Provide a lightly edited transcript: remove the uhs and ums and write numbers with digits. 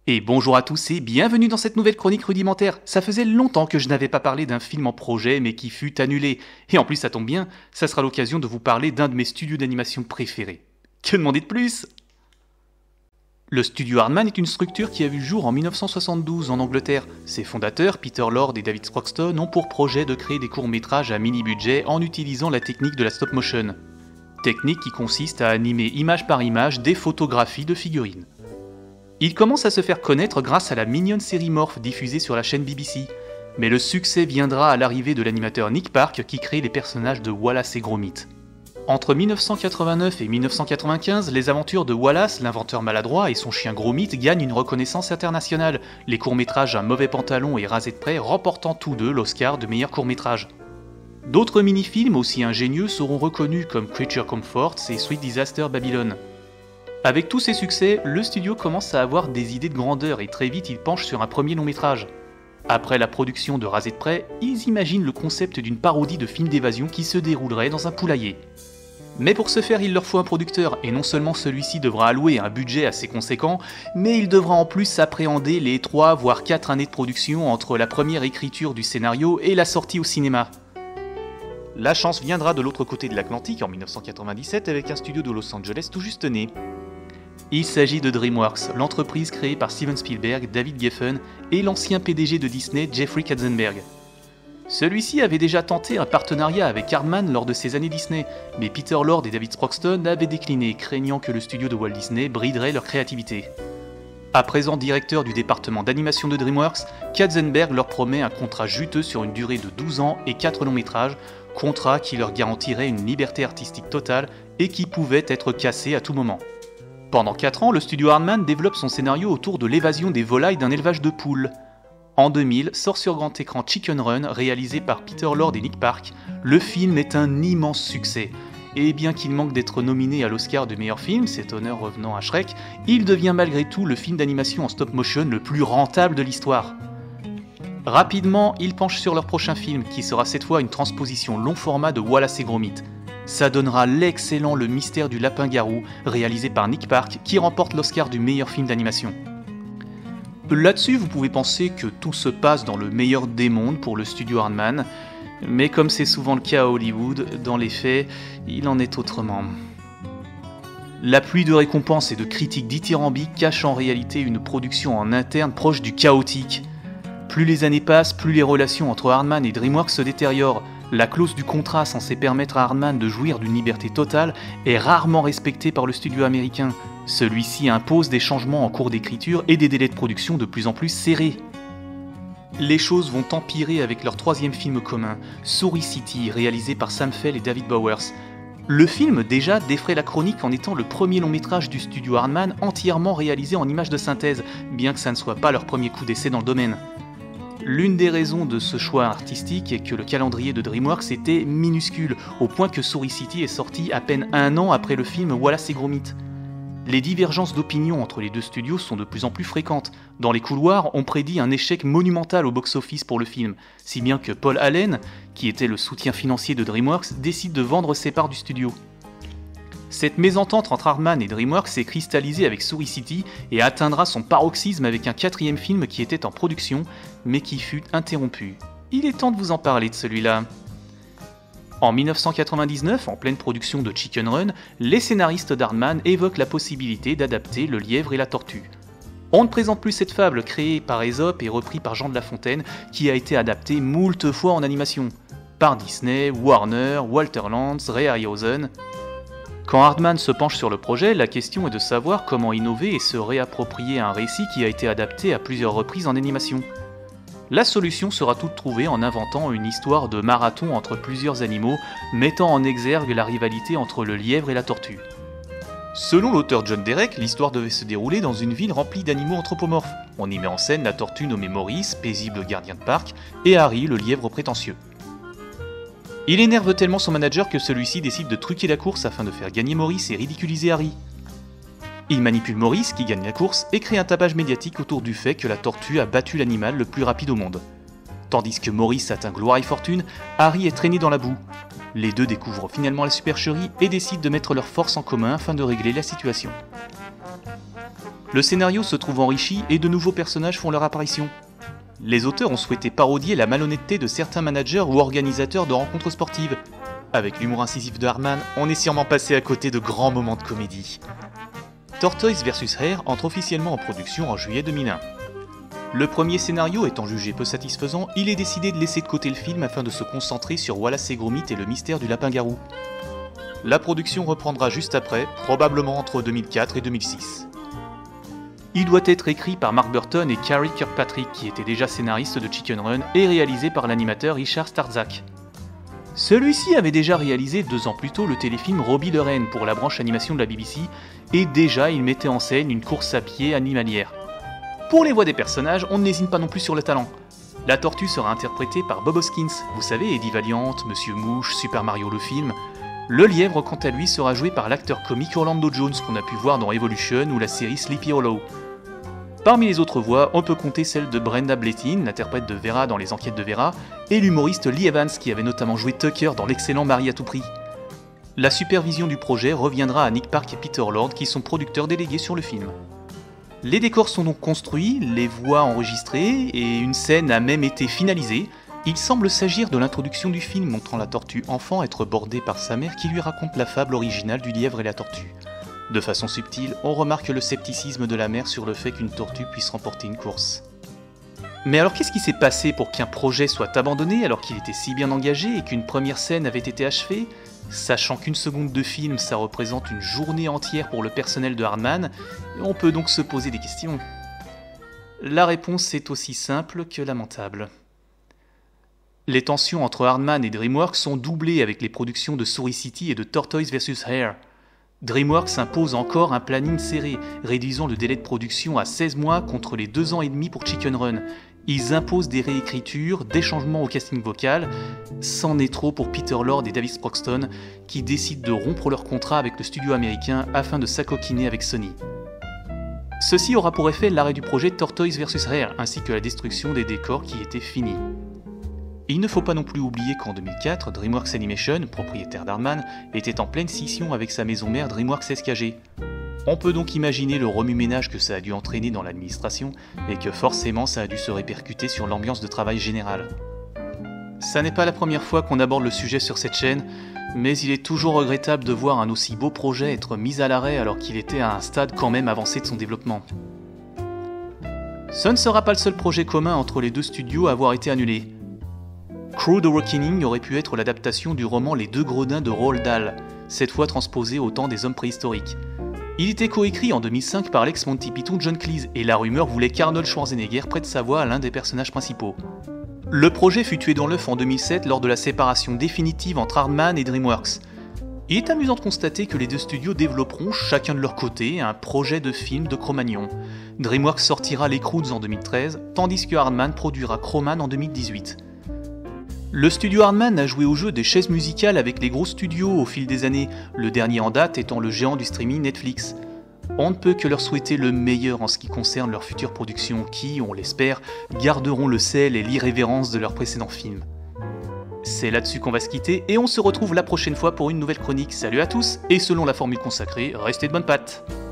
Et bonjour à tous et bienvenue dans cette nouvelle chronique rudimentaire. Ça faisait longtemps que je n'avais pas parlé d'un film en projet mais qui fut annulé. Et en plus ça tombe bien, ça sera l'occasion de vous parler d'un de mes studios d'animation préférés. Que demander de plus ? Le studio Aardman est une structure qui a vu le jour en 1972 en Angleterre. Ses fondateurs, Peter Lord et David Croxton, ont pour projet de créer des courts-métrages à mini-budget en utilisant la technique de la stop-motion. Technique qui consiste à animer image par image des photographies de figurines. Il commence à se faire connaître grâce à la mignonne série Morph diffusée sur la chaîne BBC. Mais le succès viendra à l'arrivée de l'animateur Nick Park qui crée les personnages de Wallace et Gromit. Entre 1989 et 1995, les aventures de Wallace, l'inventeur maladroit, et son chien Gromit gagnent une reconnaissance internationale, les courts-métrages Un mauvais pantalon et Rasé de près remportant tous deux l'Oscar de meilleur court-métrage. D'autres mini-films aussi ingénieux seront reconnus comme Creature Comforts et Sweet Disaster Babylon. Avec tous ces succès, le studio commence à avoir des idées de grandeur et très vite il penche sur un premier long-métrage. Après la production de Rasé de près, ils imaginent le concept d'une parodie de film d'évasion qui se déroulerait dans un poulailler. Mais pour ce faire, il leur faut un producteur, et non seulement celui-ci devra allouer un budget assez conséquent, mais il devra en plus appréhender les 3 voire 4 années de production entre la première écriture du scénario et la sortie au cinéma. La chance viendra de l'autre côté de l'Atlantique en 1997 avec un studio de Los Angeles tout juste né. Il s'agit de DreamWorks, l'entreprise créée par Steven Spielberg, David Geffen et l'ancien PDG de Disney, Jeffrey Katzenberg. Celui-ci avait déjà tenté un partenariat avec Aardman lors de ses années Disney, mais Peter Lord et David Croxton avaient décliné, craignant que le studio de Walt Disney briderait leur créativité. À présent directeur du département d'animation de DreamWorks, Katzenberg leur promet un contrat juteux sur une durée de 12 ans et 4 longs métrages, contrat qui leur garantirait une liberté artistique totale et qui pouvait être cassé à tout moment. Pendant 4 ans, le studio Aardman développe son scénario autour de l'évasion des volailles d'un élevage de poules. En 2000, sort sur grand écran Chicken Run, réalisé par Peter Lord et Nick Park. Le film est un immense succès. Et bien qu'il manque d'être nominé à l'Oscar du meilleur film, cet honneur revenant à Shrek, il devient malgré tout le film d'animation en stop-motion le plus rentable de l'histoire. Rapidement, ils penchent sur leur prochain film, qui sera cette fois une transposition long format de Wallace et Gromit. Ça donnera l'excellent Le Mystère du Lapin-Garou, réalisé par Nick Park, qui remporte l'Oscar du meilleur film d'animation. Là-dessus, vous pouvez penser que tout se passe dans le meilleur des mondes pour le studio Aardman, mais comme c'est souvent le cas à Hollywood, dans les faits, il en est autrement. La pluie de récompenses et de critiques dithyrambiques cache en réalité une production en interne proche du chaotique. Plus les années passent, plus les relations entre Aardman et DreamWorks se détériorent. La clause du contrat censée permettre à Aardman de jouir d'une liberté totale est rarement respectée par le studio américain. Celui-ci impose des changements en cours d'écriture et des délais de production de plus en plus serrés. Les choses vont empirer avec leur troisième film commun, Story City, réalisé par Sam Fell et David Bowers. Le film déjà défraie la chronique en étant le premier long métrage du studio Aardman entièrement réalisé en images de synthèse, bien que ça ne soit pas leur premier coup d'essai dans le domaine. L'une des raisons de ce choix artistique est que le calendrier de DreamWorks était minuscule, au point que Story City est sorti à peine 1 an après le film Wallace et Gromit. Les divergences d'opinion entre les deux studios sont de plus en plus fréquentes. Dans les couloirs, on prédit un échec monumental au box-office pour le film, si bien que Paul Allen, qui était le soutien financier de DreamWorks, décide de vendre ses parts du studio. Cette mésentente entre Aardman et DreamWorks s'est cristallisée avec Story City et atteindra son paroxysme avec un 4e film qui était en production, mais qui fut interrompu. Il est temps de vous en parler de celui-là. En 1999, en pleine production de Chicken Run, les scénaristes d'Aardman évoquent la possibilité d'adapter Le Lièvre et la Tortue. On ne présente plus cette fable créée par Aesop et reprise par Jean de La Fontaine, qui a été adaptée moult fois en animation, par Disney, Warner, Walter Lantz, Ray Harryhausen. Quand Aardman se penche sur le projet, la question est de savoir comment innover et se réapproprier un récit qui a été adapté à plusieurs reprises en animation. La solution sera toute trouvée en inventant une histoire de marathon entre plusieurs animaux, mettant en exergue la rivalité entre le lièvre et la tortue. Selon l'auteur John Derek, l'histoire devait se dérouler dans une ville remplie d'animaux anthropomorphes. On y met en scène la tortue nommée Maurice, paisible gardien de parc, et Harry, le lièvre prétentieux. Il énerve tellement son manager que celui-ci décide de truquer la course afin de faire gagner Maurice et ridiculiser Harry. Il manipule Maurice, qui gagne la course, et crée un tapage médiatique autour du fait que la tortue a battu l'animal le plus rapide au monde. Tandis que Maurice atteint gloire et fortune, Harry est traîné dans la boue. Les deux découvrent finalement la supercherie et décident de mettre leurs forces en commun afin de régler la situation. Le scénario se trouve enrichi et de nouveaux personnages font leur apparition. Les auteurs ont souhaité parodier la malhonnêteté de certains managers ou organisateurs de rencontres sportives. Avec l'humour incisif de Hardman, on est sûrement passé à côté de grands moments de comédie. Tortoise vs Hare entre officiellement en production en juillet 2001. Le premier scénario étant jugé peu satisfaisant, il est décidé de laisser de côté le film afin de se concentrer sur Wallace et Gromit et le mystère du lapin-garou. La production reprendra juste après, probablement entre 2004 et 2006. Il doit être écrit par Mark Burton et Carrie Kirkpatrick, qui étaient déjà scénaristes de Chicken Run, et réalisé par l'animateur Richard Starzak. Celui-ci avait déjà réalisé 2 ans plus tôt le téléfilm Robbie le Renne pour la branche animation de la BBC, et déjà il mettait en scène une course à pied animalière. Pour les voix des personnages, on n'hésite pas non plus sur le talent. La tortue sera interprétée par Bob Hoskins, vous savez, Eddie Valiant, Monsieur Mouche, Super Mario le film. Le lièvre, quant à lui, sera joué par l'acteur comique Orlando Jones, qu'on a pu voir dans Evolution ou la série Sleepy Hollow. Parmi les autres voix, on peut compter celle de Brenda Blethyn, l'interprète de Vera dans Les Enquêtes de Vera, et l'humoriste Lee Evans, qui avait notamment joué Tucker dans l'excellent Marie à tout prix. La supervision du projet reviendra à Nick Park et Peter Lord, qui sont producteurs délégués sur le film. Les décors sont donc construits, les voix enregistrées, et une scène a même été finalisée. Il semble s'agir de l'introduction du film montrant la tortue enfant être bordée par sa mère qui lui raconte la fable originale du lièvre et la tortue. De façon subtile, on remarque le scepticisme de la mère sur le fait qu'une tortue puisse remporter une course. Mais alors qu'est-ce qui s'est passé pour qu'un projet soit abandonné alors qu'il était si bien engagé et qu'une première scène avait été achevée? Sachant qu'une seconde de film, ça représente une journée entière pour le personnel de Hardman, on peut donc se poser des questions. La réponse est aussi simple que lamentable. Les tensions entre Hardman et DreamWorks sont doublées avec les productions de Story City et de Tortoise vs Hare. DreamWorks impose encore un planning serré, réduisant le délai de production à 16 mois contre les 2 ans et demi pour Chicken Run. Ils imposent des réécritures, des changements au casting vocal, c'en est trop pour Peter Lord et David Sproxton, qui décident de rompre leur contrat avec le studio américain afin de s'acoquiner avec Sony. Ceci aura pour effet l'arrêt du projet Tortoise vs Hare, ainsi que la destruction des décors qui étaient finis. Et il ne faut pas non plus oublier qu'en 2004, DreamWorks Animation, propriétaire d'Hardman, était en pleine scission avec sa maison mère DreamWorks SKG. On peut donc imaginer le remue-ménage que ça a dû entraîner dans l'administration, et que forcément ça a dû se répercuter sur l'ambiance de travail générale. Ça n'est pas la première fois qu'on aborde le sujet sur cette chaîne, mais il est toujours regrettable de voir un aussi beau projet être mis à l'arrêt alors qu'il était à un stade quand même avancé de son développement. Ce ne sera pas le seul projet commun entre les deux studios à avoir été annulé. Crow the Reckoning aurait pu être l'adaptation du roman Les Deux Gredins de Roald Dahl, cette fois transposé au temps des hommes préhistoriques. Il était coécrit en 2005 par l'ex-Monty Python John Cleese, et la rumeur voulait qu'Arnold Schwarzenegger prête sa voix à l'un des personnages principaux. Le projet fut tué dans l'œuf en 2007 lors de la séparation définitive entre Hardman et DreamWorks. Il est amusant de constater que les deux studios développeront, chacun de leur côté, un projet de film de Cro-Magnon. DreamWorks sortira Les Croods en 2013, tandis que Hardman produira Cro-Man en 2018. Le studio Hardman a joué au jeu des chaises musicales avec les gros studios au fil des années, le dernier en date étant le géant du streaming Netflix. On ne peut que leur souhaiter le meilleur en ce qui concerne leurs futures productions qui, on l'espère, garderont le sel et l'irrévérence de leurs précédents films. C'est là-dessus qu'on va se quitter et on se retrouve la prochaine fois pour une nouvelle chronique. Salut à tous et selon la formule consacrée, restez de bonnes pattes.